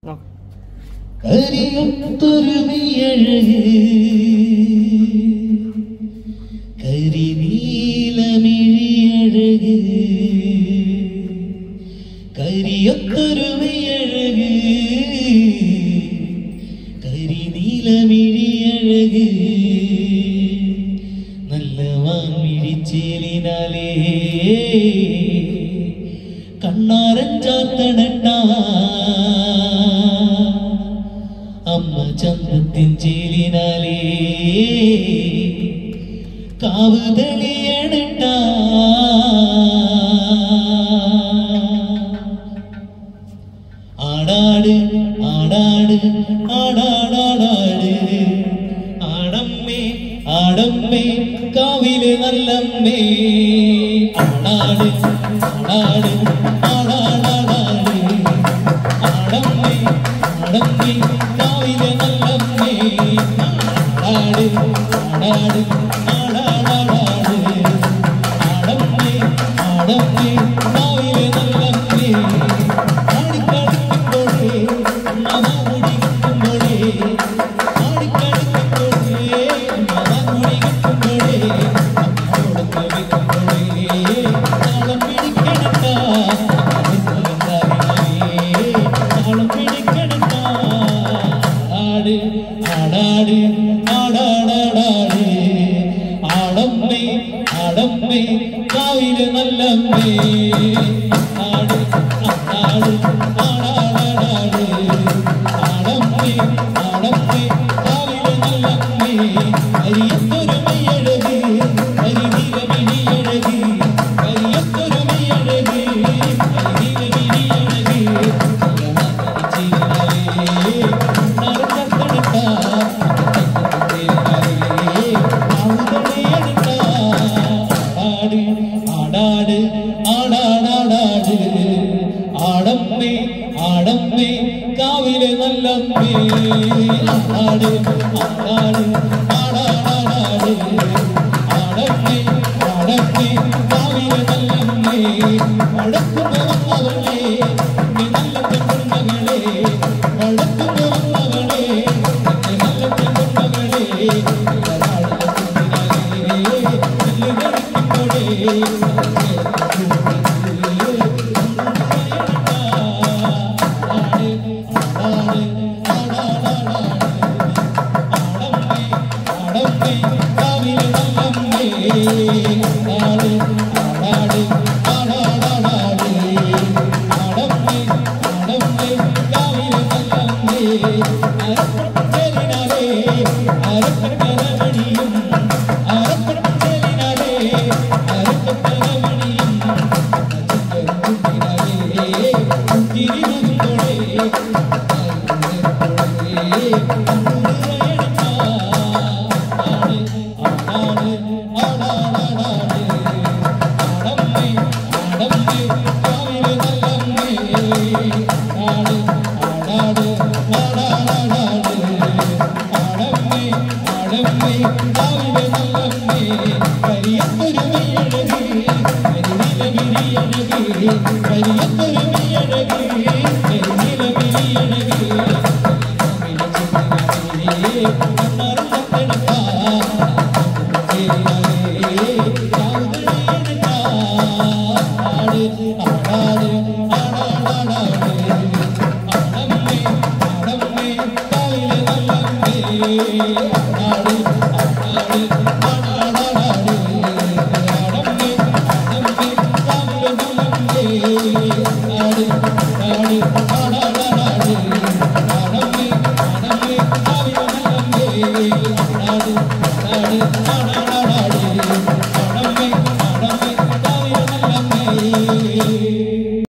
കരിയൊത്തൊരുമയഴക് കരിനീലമിഴിയഴക് കരിയൊത്തൊരുമയഴക് കരിനീലമിഴിയഴക് നല്ല വാൻമിഴിച്ചേലിനാലേ കണ്ണാരഞ്ചാത്തണട്ട അമ്മ ചന്തത്തിൻ ചേലിനാലേ കാവുതളിയണട്ട ആടാട് ആടാട് ആടാടാടാട് ആടമ്മേ ആടമ്മേ കാവിലെ നല്ലമ്മേ ആടാട് ആടാട് ആടാടാടാട് ആടമ്മേ ആടമ്മേ കാവിലെ നല്ലമ്മേ ആടാട് ആടാട് ആടാടാടാട് ആടമ്മേ ആടമ്മേ കാവിലെ നല്ലമ്മേ ആടിക്കളിക്കുമ്പോഴേ മമ കുടിക്കുമ്പോഴേ ആടിക്കളിക്കുമ്പോഴേ മമ കുടിക്കുമ്പോഴേ താളം പിടിക്കണട്ട താളം പിടിക്കണട്ട ആട് ആടാട് ആടാടാടാട് ആടമ്മേ ആടമ്മേ കാവിലെ നല്ലമ്മേ ആട് ആടാട് ആടാടാടാട് ആടമ്മേ ആടമ്മേ കാവിലെ നല്ലമ്മേ കരിയൊത്തൊരുമയഴക് കരിനീലമിഴിയഴക് കരിയൊത്തൊരുമയഴക് കരിനീലമിഴിയഴക് ആടാട് ആടാടാടാട് ആടമ്മേ ആടമ്മേ കാവിലെ നല്ലമ്മേ ആടാട് ആടാട് ആടാടാടാട് ആടമ്മേ ആടമ്മേ കാവിലെ നല്ലമ്മേ വടക്കുമ്പോ വന്നവളേ നല്ല പെൺമകളേ വടക്കുമ്പോ വന്നവളേ നല്ല പെൺമകളേ